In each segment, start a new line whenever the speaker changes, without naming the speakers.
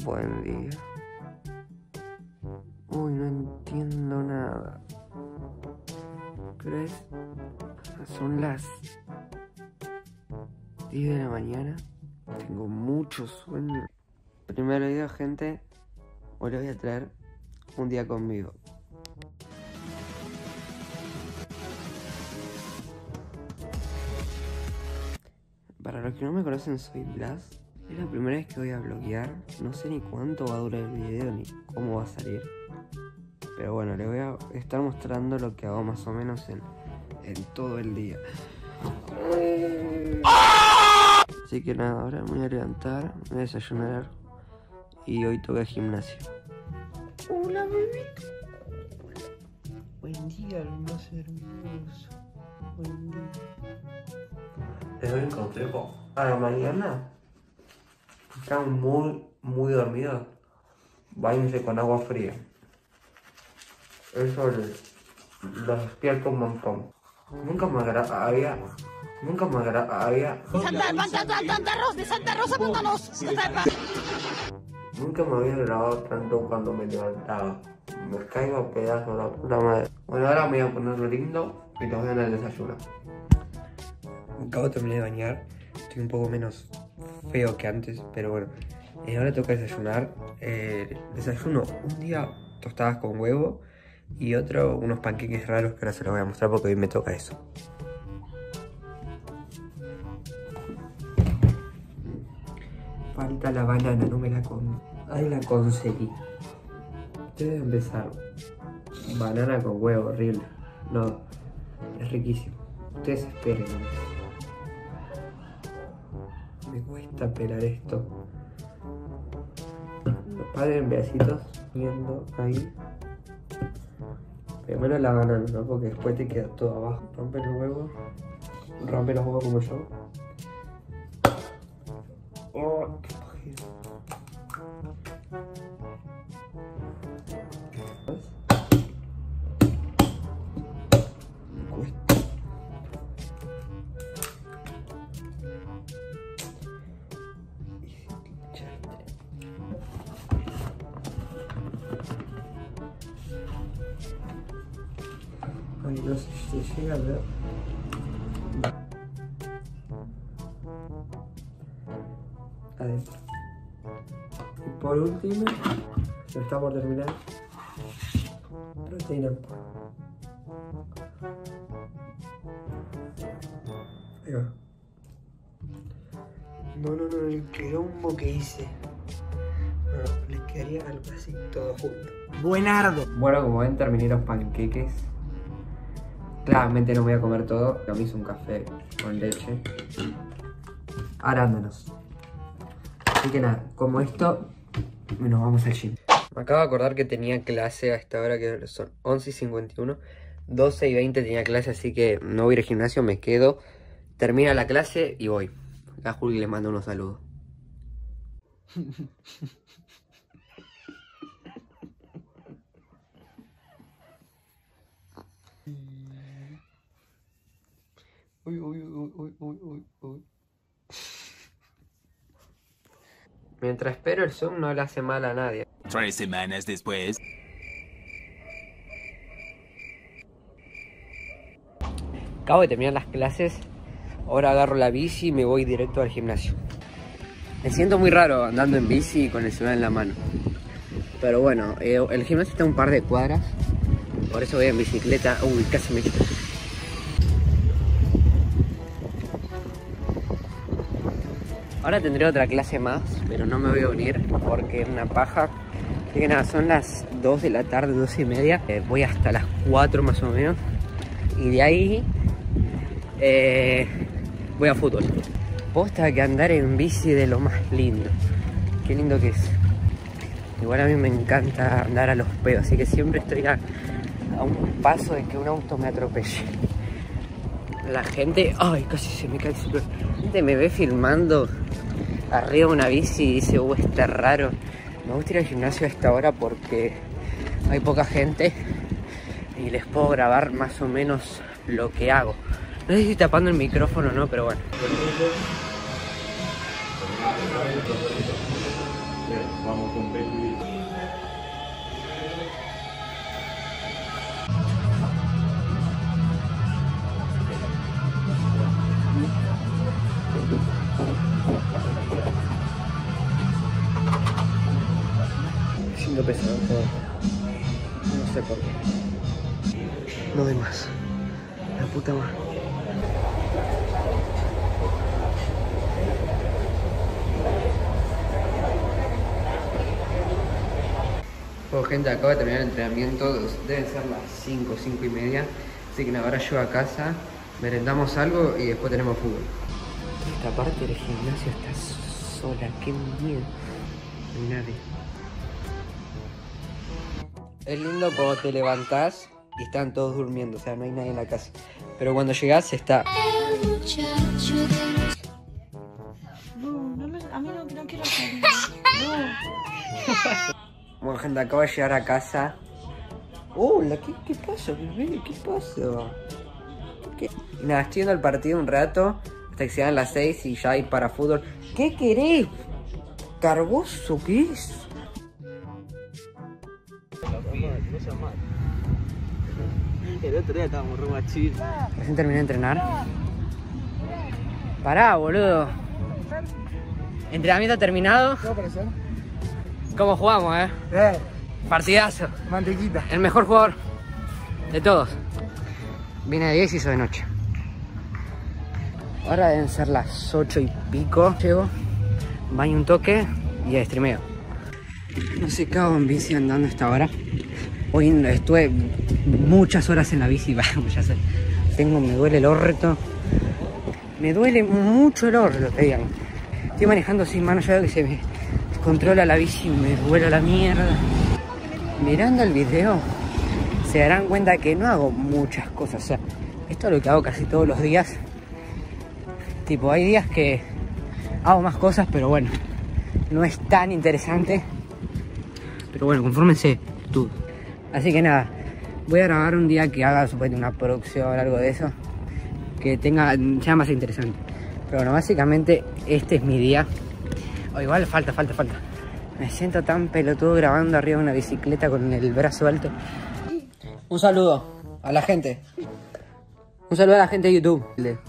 buen día. Uy, no entiendo nada. ¿Qué hora es? Son las 10 de la mañana. Tengo mucho sueño. Primero video, gente, hoy les voy a traer un día conmigo. Para los que no me conocen, soy Blas. Es la primera vez que voy a vloguear. No sé ni cuánto va a durar el video ni cómo va a salir. Pero bueno, les voy a estar mostrando lo que hago más o menos en todo el día. Así que nada, ahora me voy a levantar, me voy a desayunar y hoy toca gimnasio. Hola, bebito. Buen día, hermoso, hermoso. Buen día. Les doy un consejo. A la mañana, si están muy dormidos, báñense con agua fría. Eso los despierta un montón. Nunca me agradaría.
Santa Rosa, pónganos.
Nunca me había grabado tanto cuando me levantaba. Me caigo a pedazos, la puta madre. Bueno, ahora me voy a ponerlo lindo y los voy a dar el desayuno. Acabo de terminar de bañar. Estoy un poco menos feo que antes, pero bueno. Ahora toca desayunar. Desayuno un día tostadas con huevo y otro unos panqueques raros que ahora se los voy a mostrar porque hoy me toca eso. Falta la banana, no me la con... Ahí la conseguí. Ustedes deben empezar. Banana con huevo, horrible. No, es riquísimo. Ustedes esperen. Me cuesta pelar esto. Los padres en pedacitos, viendo ahí. Primero la banana, ¿no? Porque después te queda todo abajo. Rompe los huevos como yo. Oh, qué pajero. Me cuesta. Ay, no sé si se llega a ver. Adentro. Y por último, ya está por terminar, proteína en polvo. Ahí va. No, el quilombo que hice. Bueno, les quedaría algo así, todo junto. Buenardo. Bueno, como ven, terminé los panqueques. Claramente no me voy a comer todo. Yo me hice un café con leche. Arándanos. Así que nada, como esto, nos vamos al gym. Me acabo de acordar que tenía clase a esta hora, que son 11:51. 12:20 tenía clase, así que no voy a ir al gimnasio, me quedo. Termina la clase y voy. A Juli le mando unos saludos. Uy. Mientras espero el Zoom no le hace mal a nadie.
3 semanas después.
Acabo de terminar las clases. Ahora agarro la bici y me voy directo al gimnasio. Me siento muy raro andando en bici con el celular en la mano. Pero bueno, el gimnasio está a un par de cuadras. Por eso voy en bicicleta. Uy, casi me quito. Ahora tendré otra clase más, pero no me voy a unir porque es una paja. Así que nada, son las 2 de la tarde, 2:30. Voy hasta las 4 más o menos. Y de ahí voy a fútbol. Posta que andar en bici de lo más lindo. Qué lindo que es. Igual a mí me encanta andar a los pedos, así que siempre estoy a un paso de que un auto me atropelle. La gente, ay, casi se me cae el celular. La gente me ve filmando arriba de una bici y dice, está raro. Me gusta ir al gimnasio a esta hora porque hay poca gente y les puedo grabar más o menos lo que hago. No sé si estoy tapando el micrófono o no, pero bueno.
Vamos con Baby.
Siento pesado todo. No sé por qué. No doy más. La puta madre. Bueno, gente, acabo de terminar el entrenamiento. Deben ser las 5, 5 y media. Así que ahora yo a casa, merendamos algo y después tenemos fútbol. Esta parte del gimnasio está sola, qué miedo. No hay nadie. Es lindo cuando te levantás y están todos durmiendo, o sea, no hay nadie en la casa. Pero cuando llegás está...
A mí no quiero salir.
Bueno, gente, acabo de llegar a casa. Hola, ¿qué pasa, bebé? ¿Qué pasa? ¿Qué? Y nada, estoy viendo el partido un rato hasta que sean las 6 y ya ir para fútbol. ¿Qué querés? ¿Cargoso qué es?
El otro día estábamos re machitos.
Recién terminé de entrenar. Pará, boludo. Entrenamiento terminado. ¿Cómo jugamos, Partidazo.
Mantequita.
El mejor jugador de todos. Viene de 10 y hizo de noche. Ahora deben ser las 8 y pico. Llego, baño un toque y streameo. No sé qué hago en bici andando hasta ahora. Hoy estuve muchas horas en la bici. Ya sé. Me duele el orto. Me duele mucho el orto, te digo. Estoy manejando sin mano, ya veo que se me controla la bici y me duele la mierda. Mirando el video se darán cuenta que no hago muchas cosas. O sea, esto es lo que hago casi todos los días. Tipo, hay días que hago más cosas, pero bueno, no es tan interesante. Pero bueno, confórmense tú. Así que nada, voy a grabar un día que haga supuestamente una producción o algo de eso, que sea más interesante. Pero bueno, básicamente este es mi día. O igual falta. Me siento tan pelotudo grabando arriba de una bicicleta con el brazo alto. Un saludo a la gente. Un saludo a la gente de YouTube.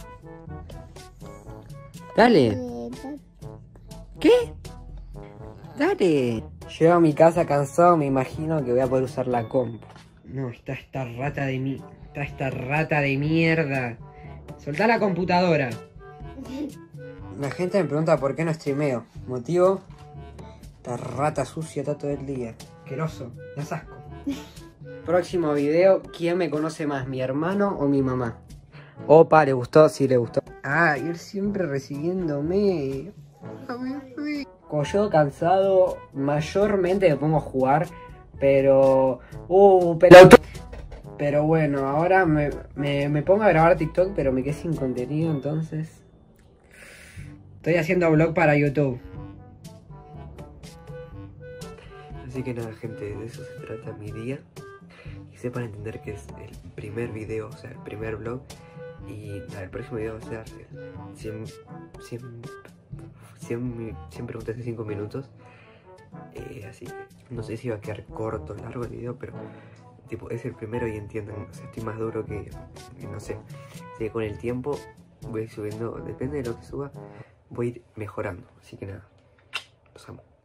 Dale. ¿Qué? Dale. Llego a mi casa cansado, me imagino que voy a poder usar la compu. No, está esta rata de mierda. Soltá la computadora. La gente me pregunta por qué no streameo. Motivo: esta rata sucia está todo el día. Asqueroso, das asco. Próximo video: ¿quién me conoce más, mi hermano o mi mamá? Opa, ¿le gustó? Sí, le gustó. Ah, y él siempre recibiéndome. Como yo cansado, mayormente me pongo a jugar, pero... Pero bueno, ahora me pongo a grabar TikTok, pero me quedé sin contenido, entonces... Estoy haciendo vlog para YouTube. Así que nada, gente, de eso se trata mi día. Y sepan entender que es el primer video, o sea, el primer vlog. Y nada, el próximo video va a ser 100 preguntas de 5 minutos. Así que no sé si va a quedar corto o largo el video, pero tipo, es el primero y entiendan, o sea, estoy más duro que no sé. Así que con el tiempo voy a ir subiendo, depende de lo que suba, voy a ir mejorando. Así que nada, los amo.